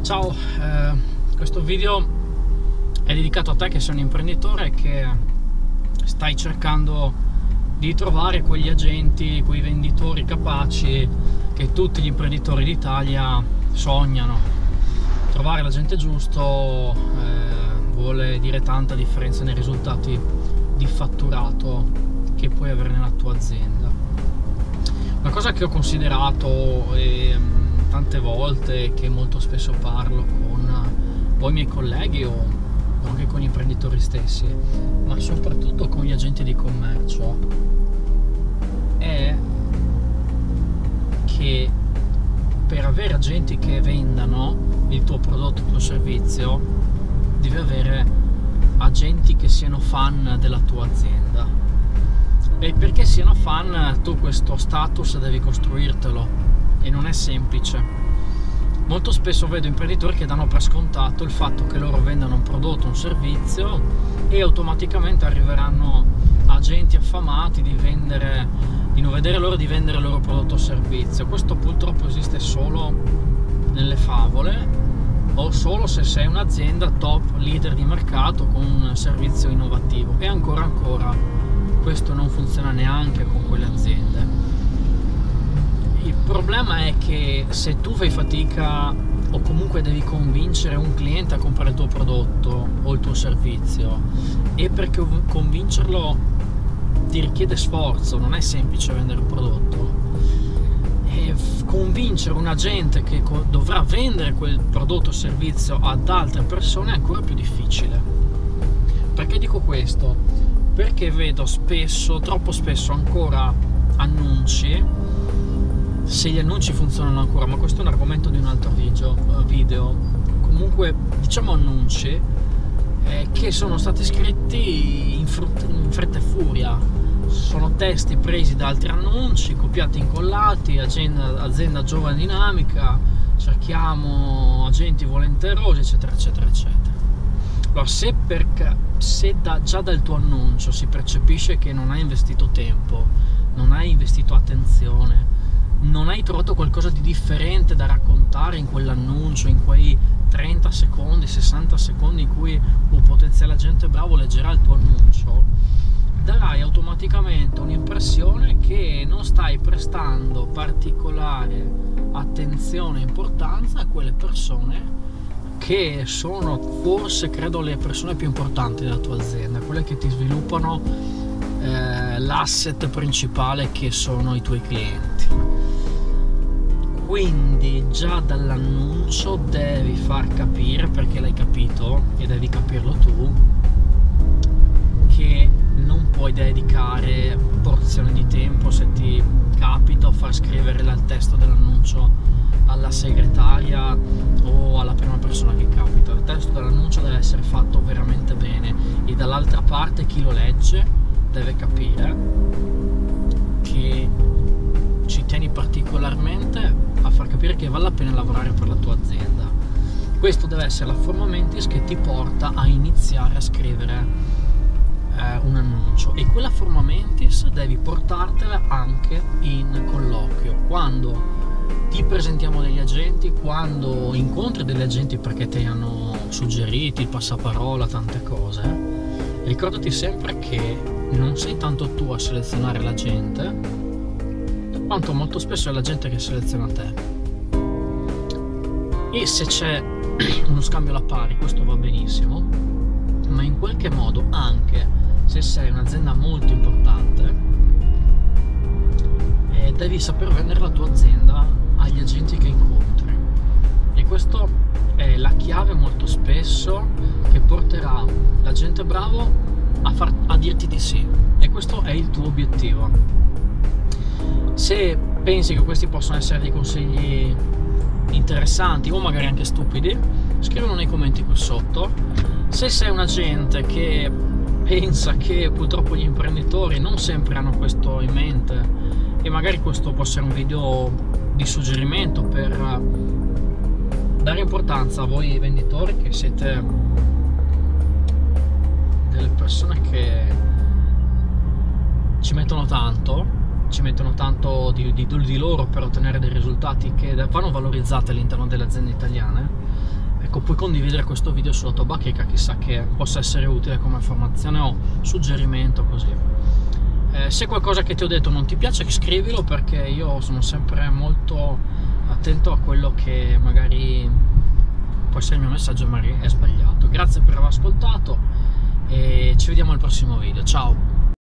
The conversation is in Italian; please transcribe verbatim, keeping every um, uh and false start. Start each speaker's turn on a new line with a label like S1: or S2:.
S1: Ciao, eh, questo video è dedicato a te che sei un imprenditore che stai cercando di trovare quegli agenti, quei venditori capaci che tutti gli imprenditori d'Italia sognano. Trovare l'agente giusto eh, vuole dire tanta differenza nei risultati di fatturato che puoi avere nella tua azienda. Una cosa che ho considerato e tante volte, che molto spesso parlo con o i miei colleghi o anche con gli imprenditori stessi, ma soprattutto con gli agenti di commercio, è che per avere agenti che vendano il tuo prodotto, il tuo servizio, devi avere agenti che siano fan della tua azienda. E perché siano fan, tu questo status devi costruirtelo. E non è semplice. Molto spesso vedo imprenditori che danno per scontato il fatto che loro vendano un prodotto, un servizio, e automaticamente arriveranno agenti affamati di vendere, di non vedere loro di vendere il loro prodotto o servizio. Questo purtroppo esiste solo nelle favole o solo se sei un'azienda top leader di mercato con un servizio innovativo, e ancora ancora questo non funziona neanche con quelle aziende. Il problema è che se tu fai fatica o comunque devi convincere un cliente a comprare il tuo prodotto o il tuo servizio, e perché convincerlo ti richiede sforzo, non è semplice vendere un prodotto, e convincere un agente che dovrà vendere quel prodotto o servizio ad altre persone è ancora più difficile. Perché dico questo? Perché vedo spesso, troppo spesso ancora, annunci. Se gli annunci funzionano ancora, ma questo è un argomento di un altro video, video. Comunque diciamo annunci eh, che sono stati scritti in, frut- in fretta e furia, sono testi presi da altri annunci, copiati e incollati, azienda, azienda giovane dinamica, cerchiamo agenti volenterosi, eccetera eccetera eccetera. Allora, se, perché, se da, già dal tuo annuncio si percepisce che non hai investito tempo, non hai investito attenzione, non hai trovato qualcosa di differente da raccontare in quell'annuncio, in quei trenta secondi, sessanta secondi in cui un potenziale agente bravo leggerà il tuo annuncio, darai automaticamente un'impressione che non stai prestando particolare attenzione e importanza a quelle persone che sono forse, credo, le persone più importanti della tua azienda, quelle che ti sviluppano eh, l'asset principale, che sono i tuoi clienti. Quindi già dall'annuncio devi far capire, perché l'hai capito e devi capirlo tu, che non puoi dedicare porzioni di tempo, se ti capita, o far scrivere il testo dell'annuncio alla segretaria o alla prima persona che capita. Il testo dell'annuncio deve essere fatto veramente bene, e dall'altra parte chi lo legge deve capire che ci tieni particolarmente a far capire che vale la pena lavorare per la tua azienda. Questo deve essere la forma mentis che ti porta a iniziare a scrivere eh, un annuncio, e quella forma mentis devi portartela anche in colloquio. Quando ti presentiamo degli agenti, quando incontri degli agenti perché ti hanno suggerito il passaparola, tante cose, ricordati sempre che non sei tanto tu a selezionare la gente, quanto molto spesso è la gente che seleziona te. E se c'è uno scambio alla pari, questo va benissimo, ma in qualche modo, anche se sei un'azienda molto importante, eh, devi saper vendere la tua azienda agli agenti che incontri, e questo è la chiave molto spesso che porterà l'agente bravo a, far, a dirti di sì, e questo è il tuo obiettivo. Se pensi che questi possono essere dei consigli interessanti o magari anche stupidi, scrivilo nei commenti qui sotto. Se sei un agente che pensa che purtroppo gli imprenditori non sempre hanno questo in mente, e magari questo può essere un video di suggerimento per dare importanza a voi venditori, che siete delle persone che ci mettono tanto ci mettono tanto di, di, di loro per ottenere dei risultati che vanno valorizzati all'interno delle aziende italiane, ecco, puoi condividere questo video sulla tua bacheca, chissà che possa essere utile come informazione o suggerimento, così. Eh, se qualcosa che ti ho detto non ti piace, scrivilo, perché io sono sempre molto attento a quello che magari può essere il mio messaggio, magari è sbagliato. Grazie per aver ascoltato e ci vediamo al prossimo video. Ciao!